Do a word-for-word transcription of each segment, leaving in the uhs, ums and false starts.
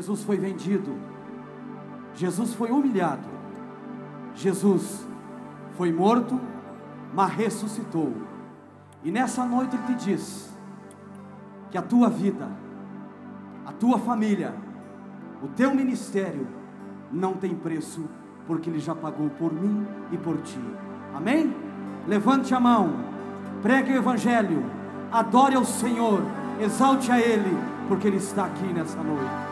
Jesus foi vendido, Jesus foi humilhado, Jesus foi morto, mas ressuscitou. E nessa noite Ele te diz que a tua vida, a tua família, o teu ministério não tem preço, porque Ele já pagou por mim e por ti. Amém? Levante a mão, pregue o Evangelho, adore ao Senhor, exalte a Ele, porque Ele está aqui nessa noite.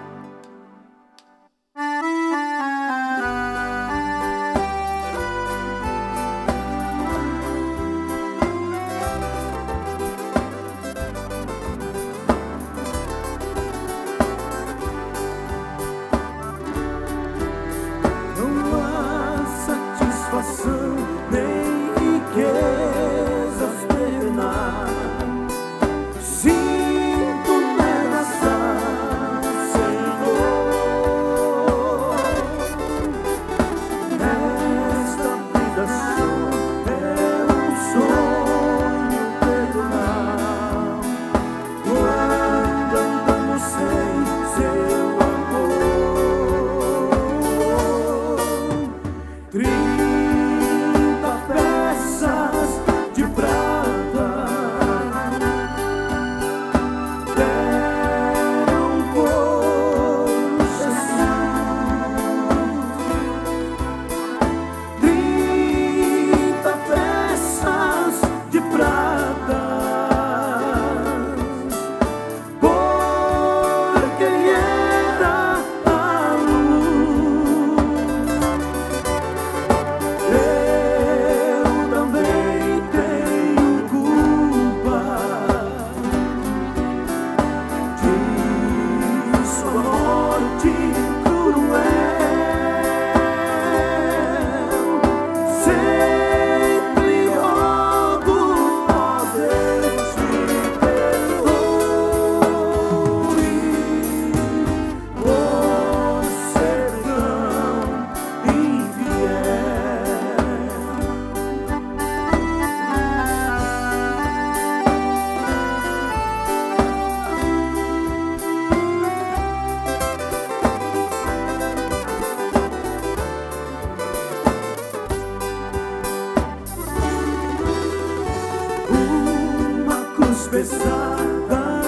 Pesada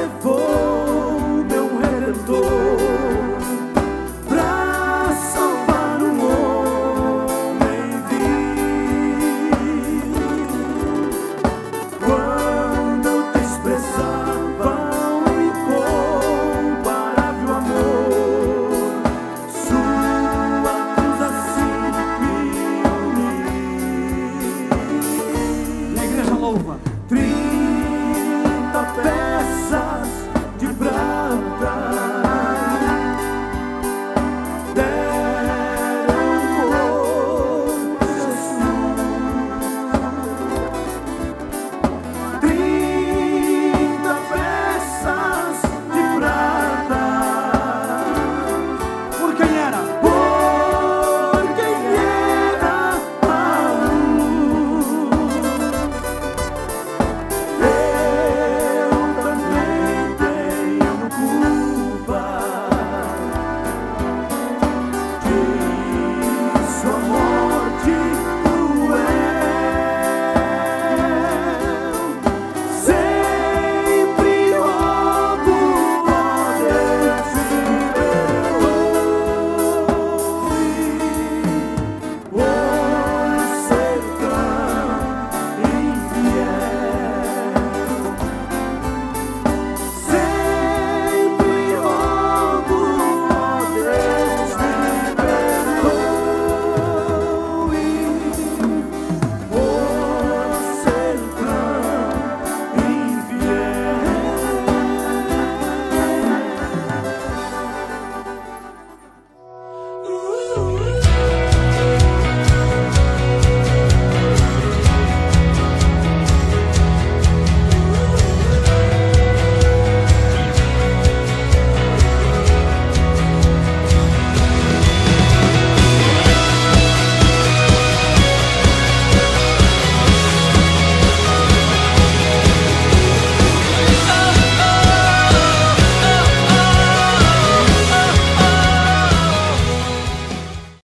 levou meu Redentor pra salvar um homem vil. Quando eu desprezava o incomparável amor, sua cruz assim me uniu. E a igreja louva. Peça